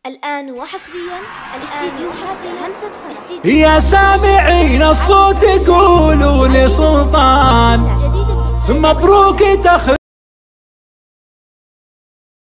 الآن وحصريا الاستديوهات همسة فرح. يا سامعين الصوت قولوا لسلطان مبروك تخرج